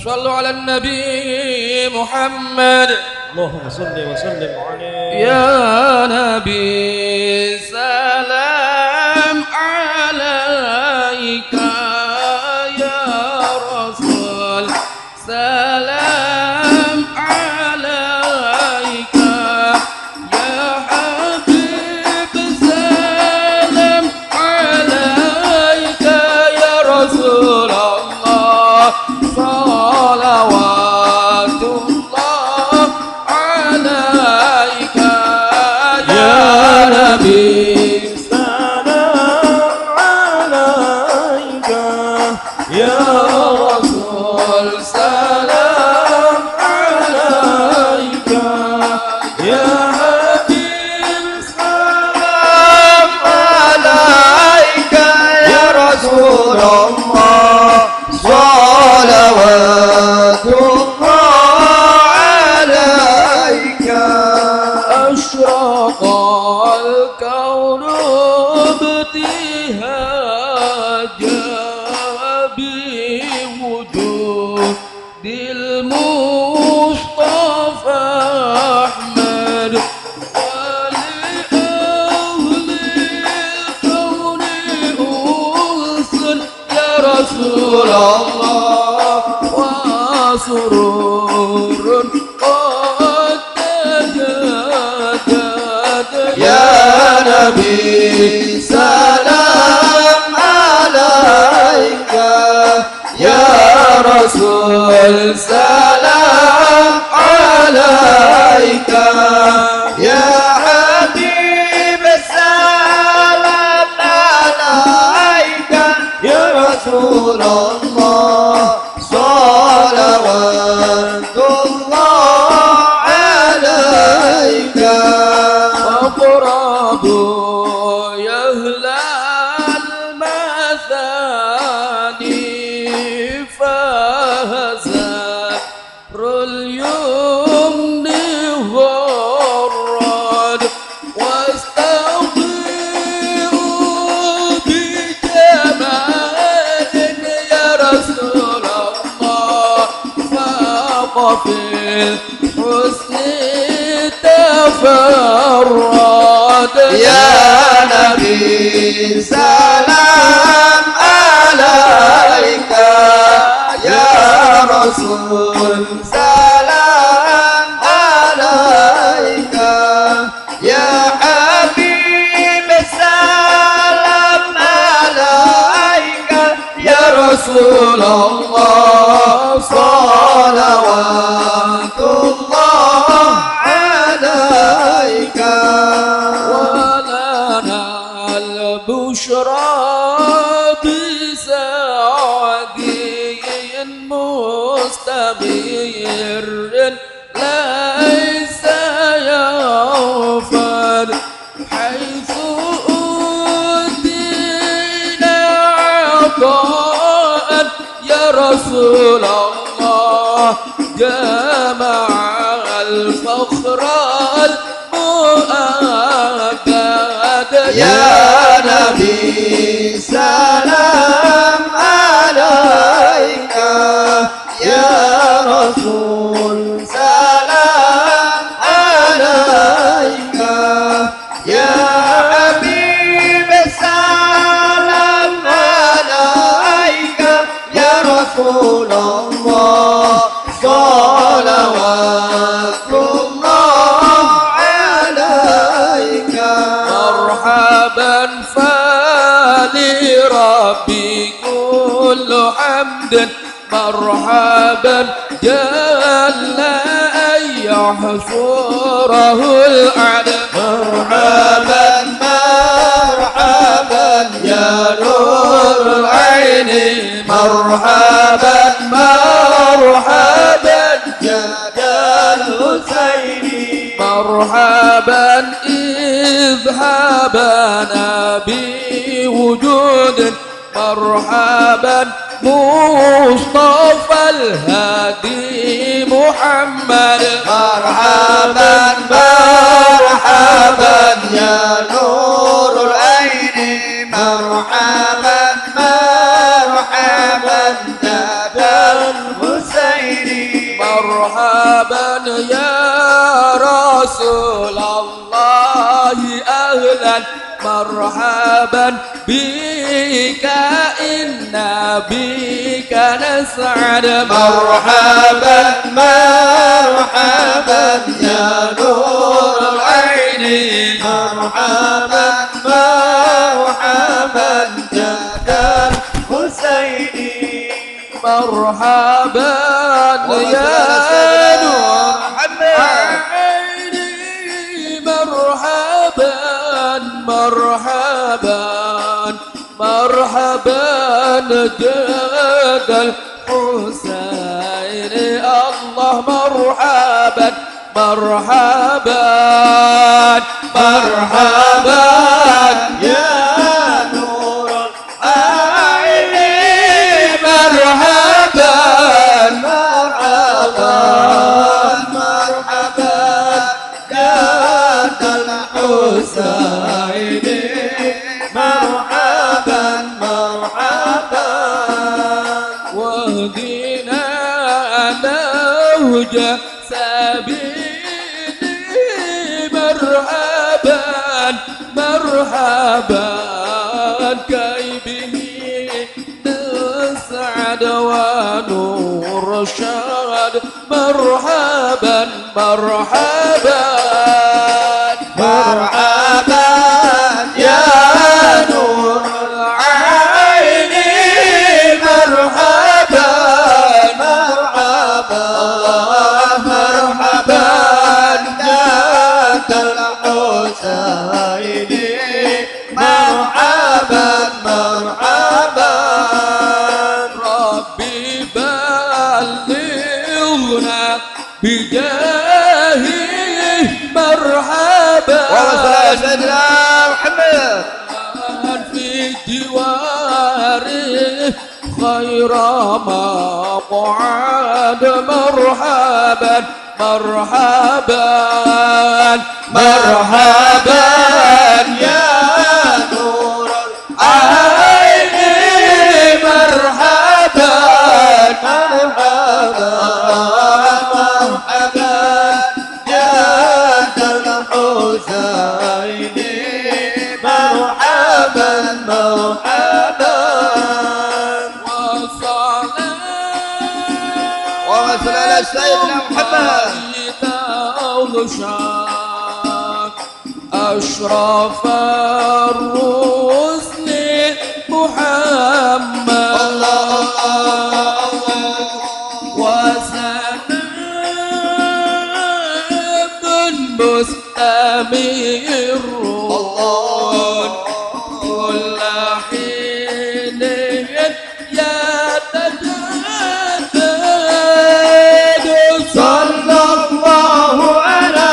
صلوا على النبي محمد. اللهم صل وسلم عليه. يا نبي سلام عليك، يا رسول سلام عليك، يا حبيب سلام عليك، يا رسول الله صلوات الله عليك. يا نبي سلام عليك، يا رسول سلام عليك، يا حبيب سلام عليك، يا رسول الله صلوات الله عليك. أشرق الكون ابتهاجا بوجود المصطفى أحمد، ولأهل الكون أوصل يا رسول الله، وسرور قد تجدد. يا نبي سلام عليك، يا رسول سلام عليك، يا حبيب سلام عليك، يا رسول الله صلوات الله عليك. فاقربوا يا أهل المثاني، فهزار اليمن غرد، واستضيئوا بجمال يا رسول الله، فاق في الحسن تفرد. يا نبي سلام عليك، يا رسول سلام عليك، يا حبيب سلام عليك، يا رسول الله صلوات الله عليك. ولنا البشرى بسعدي مستمر ليس يوفد، حيث أوتينا عطاء يا رسول الله، جمع الفخر المؤبد. يا نبي سلام عليك، يا رسول سلام عليك، يا حبيب سلام عليك، يا رسول الله صلوات الله عليك. مرحبا فلربي كل حمد، مرحبا جل أن يحصره العدد. مرحبا مرحبا يا نور العين، مرحبا مرحبا يا الحسين، مرحبا إذ هبنا بوجود، مرحبا مصطفى الهادي محمد. مرحبا مرحبا يا نور العين، مرحبا مرحبا يا الحسين، مرحبا يا رسول الله أهلا مرحبا بك إنا بك نسعد مرحبا مرحبا يا نور العين مرحبا مرحبا جد الحسين مرحبا يا نور عيني مرحبا مرحبا مرحبا جد الحسين الله مرحبا مرحبا مرحبا يا نور العين مرحبا مرحبا مرحبا جد الحسين مرحبا مرحبا واهدنا نهج سبيلي مرحبا مرحبا كي به نسعد ونور الشهد مرحبا مرحبا مرحبا يا نور العين مرحبا مرحبا مرحبا جد الحسين مرحبا مرحبا ربي بلغنا بجاهه مرحبا سيدنا محمد في جواره خير مقعد مرحبا مرحبا مرحبا يا نور عيني مرحبا مرحبا مرحبا جد الحسين مرحبا مرحبا وصل على سيدنا محمد أشرف الرسل محمد الله وسلام مستمر كل حين يتجدد صلى الله على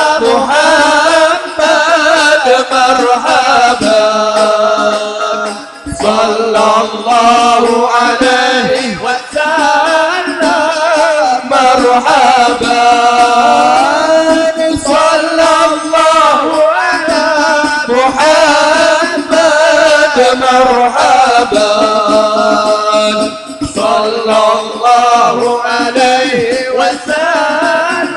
محمد مرحبا صلى الله عليه وسلم مرحبا صلى الله على محمد مرحبا صلى الله عليه وسلم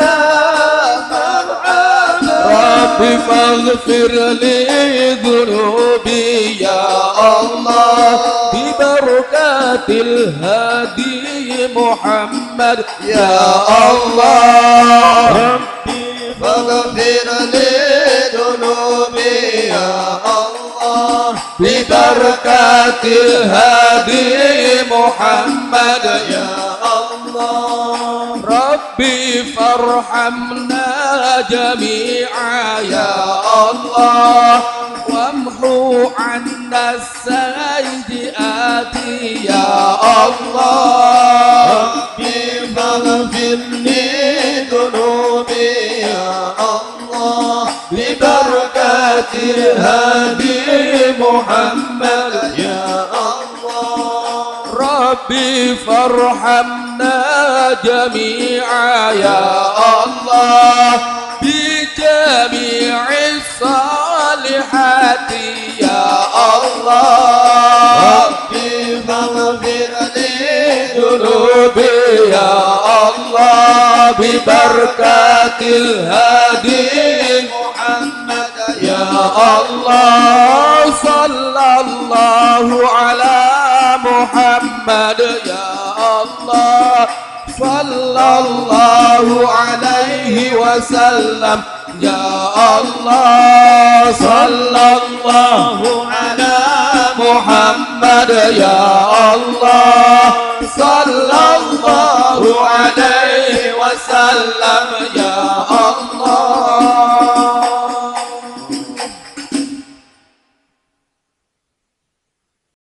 مرحبا ربي فاغفر لي ذنوبي يا الله ببركات الهادي محمد يا الله ربي فاغفر لي ذنوبي يا الله ببركات الهادي محمد يا الله ربي فارحمنا جميعا يا الله وامحو عنا السيئات يا الله ربي فاغفر لي ذنوبي يا الله ببركات الهادي محمد يا الله ربي فارحمنا جميعا يا الله بجميع الصالحات يا الله ربي فاغفر لي ذنوبي يا الله ببركة الهادي محمد يا الله صلى الله على محمد يا الله صلى الله عليه وسلم يا الله صلى الله على محمد يا الله صلى الله عليه وسلم يا الله